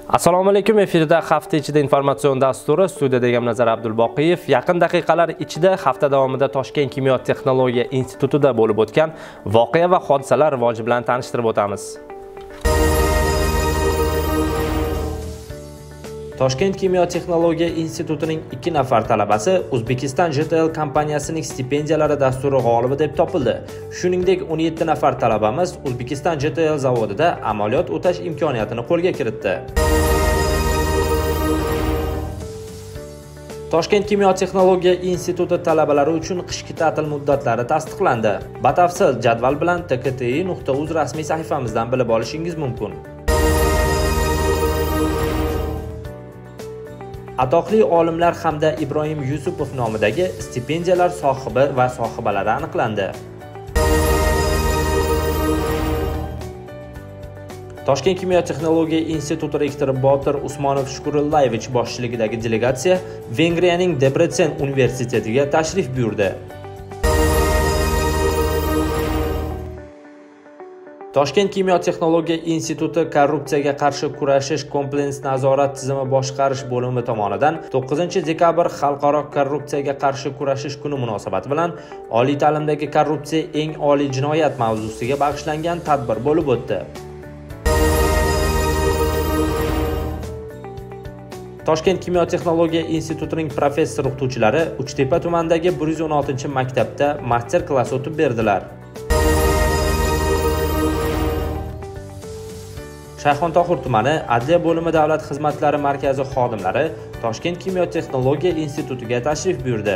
Assalomu alaykum, efirda hafta ichida informatsion dasturi, studiyada Egamnazar Abdulboqiyev. Yaqin daqiqalar ichida hafta davomida Toshkent kimyo texnologiya institutida bo'lib o'tgan voqea va hodisalar rivoji bilan tanishtirib o'tamiz. Toshkent kimyo texnologiya institutining 2 nafar talabasi Uzbekistan JTL kompaniyasining stipendiyalari dasturi g'olibi deb topildi. Shuningdek, 17 nafar talabamiz Uzbekistan JTL zavodida amaliyot o'tash imkoniyatini qo'lga kiritdi. Toshkent kimyo texnologiya instituti talabalari uchun qishki ta'til muddatlari tasdiqlandi. Batafsil jadval bilan tkti.uz rasmiy sahifamizdan bilib olishingiz mumkin. Atoqli olimlar hamda Ibrohim Yusupov nomidagi stipendiyalar sohibi va sohibalari aniqlandi. Toshkent kimyo texnologiya instituti rektori Botir Usmonov Shukurullayevich boshchiligidagi delegatsiya Vengriyaning Debrecen universitetiga tashrif buyurdi. Toshkent kimyo texnologiya instituti korrupsiyaga qarshi kurashish kompleks nazorat tizimi boshqarish bo'limi tomonidan 9-dekabr Xalqaro korrupsiyaga qarshi kurashish kuni munosabati bilan oliy ta'limdagi korrupsiya eng oliy jinoyat mavzusiga bag'ishlangan tadbir bo'lib o'tdi. Toshkent kimyo texnologiya institutining professor-o'qituvchilari Uchtepa tumanidagi 116-maktabda master-klass o'tib berdilar. Shayxontohur tumani Adliya bo'limi davlat xizmatlari markazi xodimlari Toshkent kimyo texnologiya institutiga tashrif buyurdi.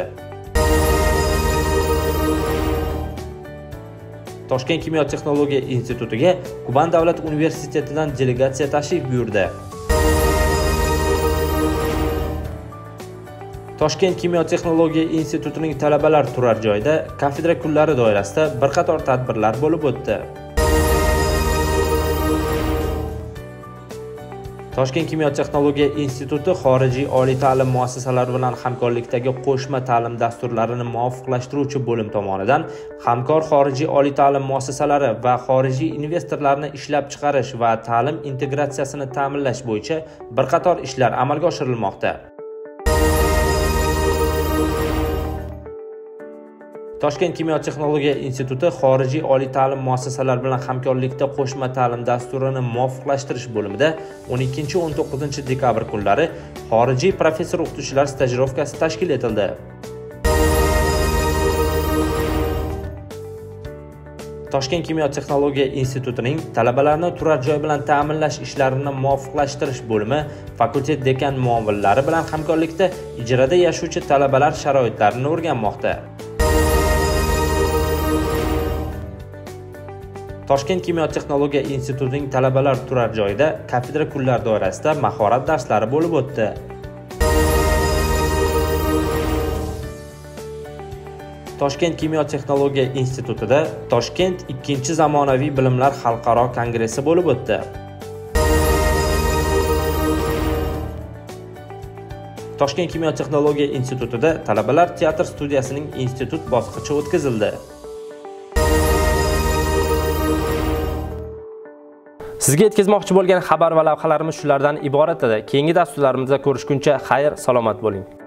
Toshkent kimyo texnologiya institutiga Kuban davlat universitetidan delegatsiya tashrif buyurdi. Toshkent kimyo texnologiya institutining talabalar turar joyida kafedra kunlari doirasida bir qator tadbirlar bo'lib o'tdi. Toshkent kimyo texnologiya instituti xorijiy oliy ta'lim muassasalari bilan hamkorlikdagi qo'shma ta'lim dasturlarini muvofiqlashtiruvchi bo'lim tomonidan hamkor xorijiy oliy ta'lim muassasalari va xorijiy investorlarni ishlab chiqarish va ta'lim integratsiyasini ta'minlash bo'yicha bir qator ishlar amalga oshirilmoqda. Toshkent kimyo texnologiya instituti xorijiy oliy ta'lim muassasalari bilan hamkorlikda qo'shma ta'lim dasturini muvofiqlashtirish bo'limida 12-19 dekabr kunlari xorijiy professor-o'qituvchilar stajirovkasi tashkil etildi. Toshkent kimyo texnologiya institutining talabalarni turar joy bilan ta'minlash ishlarini muvofiqlashtirish bo'limi fakultet dekan muovinlari bilan hamkorlikda ijroda yashovchi talabalar sharoitlarini o'rganmoqda. Toshkent kimyo texnologiya institutining talabalar turar joyida kafedra kunlar doirasida mahorat darslari bo'lib o'tdi. Toshkent kimyo texnologiya institutida Toshkent 2-zamonaviy bilimlar xalqaro kongressi bo'lib o'tdi. Toshkent kimyo texnologiya institutida talabalar teatr studiyasining institut bosqichi o'tkazildi. Sizga yetkazmoqchi bo'lgan xabar va lavhalarimiz shulardan iborat edi. Keyingi dasturlarimizda ko'rishguncha xayr, salomat bo'ling.